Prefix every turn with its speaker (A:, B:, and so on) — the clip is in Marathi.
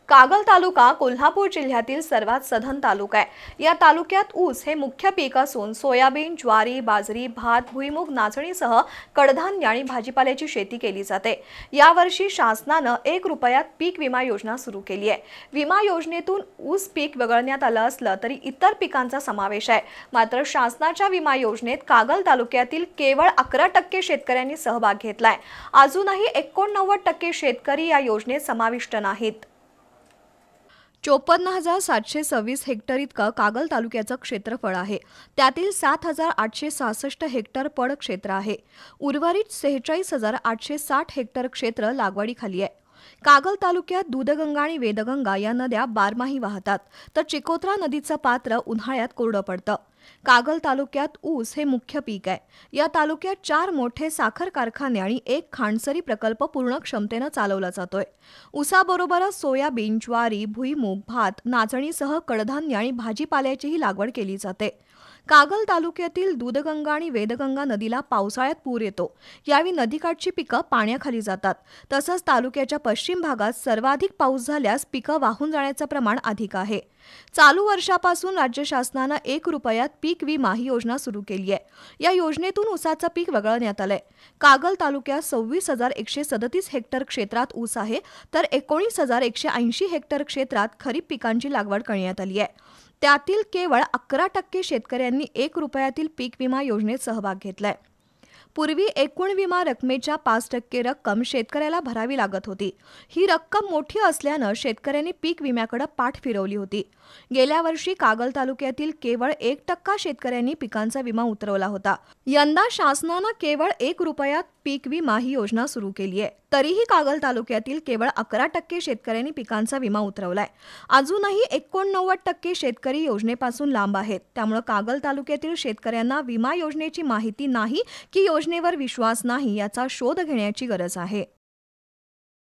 A: कागल तालुका कोल्हापूर जिल्ह्यातील सर्वात सधन तालुका आहे। या तालुक्यात ऊस हे मुख्य पीक असून सोयाबीन, ज्वारी, बाजरी, भात, भुईमूग, नाचणीसह कडधान्य आणि भाजीपाल्याची शेती केली जाते। यावर्षी शासनाने 1 रुपयात पीक विमा योजना सुरू केली आहे। विमा योजनेतून ऊस पीक वगळण्यात आलं असलं तरी इतर पिकांचा समावेश आहे। मात्र शासनाच्या विमा योजनेत कागल तालुक्यातील केवळ 11% शेतकऱ्यांनी सहभाग घेतलाय। अजूनही 89% शेतकरी या योजनेत समाविष्ट नाहीत। 54,726 हेक्टर इतकं कागल तालुक्याचं क्षेत्रफळ आहे। त्यातील 7,866 हेक्टर पड क्षेत्र आहे। उर्वरित 46,860 हेक्टर क्षेत्र लागवडीखाली आहे। कागल तालुक्यात दूधगंगा आणि वेदगंगा या नद्या बारमाही वाहतात, तर चिकोत्रा नदीचं पात्र उन्हाळ्यात कोरडं पडतं। कागल तालुक्यात ऊस हे मुख्य पीक आहे। या तालुक्यात 4 मोठे साखर कारखाने आणि 1 खांडसरी प्रकल्प पूर्ण क्षमतेनं चालवला जातोय। ऊसाबरोबरच सोयाबीन, ज्वारी, भुईमूग, भात, नाचणीसह कडधान्य आणि भाजीपाल्याचीही लागवड केली जाते। कागल तालुक्यातील दूधगंगा आणि वेदगंगा नदीला पावसाळ्यात पूर येतो। यावेळी नदीकाठची पिकं पाण्याखाली जातात। तसंच तालुक्याच्या पश्चिम भागात सर्वाधिक पाऊस झाल्यास पिकं वाहून जाण्याचं प्रमाण अधिक आहे। चालू वर्षापासून राज्य शासनानं 1 रुपयात पीक विमा ही योजना सुरू केली आहे। या योजनेतून ऊसाचं पीक वगळण्यात आलंय। कागल तालुक्यात 26,137 हेक्टर क्षेत्रात ऊस आहे, तर 19,180 हेक्टर क्षेत्रात खरीप पिकांची लागवड करण्यात आली आहे। त्यातील केवळ 11% शेतकऱ्यांनी 1 रुपयातील पीक विमा योजनेत सहभाग घेतलाय। पूर्वी एकूण विमा रकमेच्या 5% रक्कम शेतकऱ्याला भरावी लागत होती। ही रक्कम मोठी असल्यानं शेतकऱ्यांनी पीक विम्याकडे पाठ फिरवली होती। गेल्या वर्षी कागल तालुक्यातील केवळ 1% शेतकऱ्यांनी पिकांचा विमा उतरवला होता। यंदा शासनानं केवळ 1 रुपयात पीक विमा ही योजना सुरू केली आहे। तरीही कागल तालुक्यातील केवळ 11% शेतकऱ्यांनी पिकांचा विमा उतरवलाय। अजूनही 89% शेतकरी योजनेपासून लांब आहेत। त्यामुळे कागल तालुक्यातील शेतकऱ्यांना विमा योजनेची माहिती नाही की योजनेवर विश्वास नाही याचा शोध घेण्याची गरज आहे।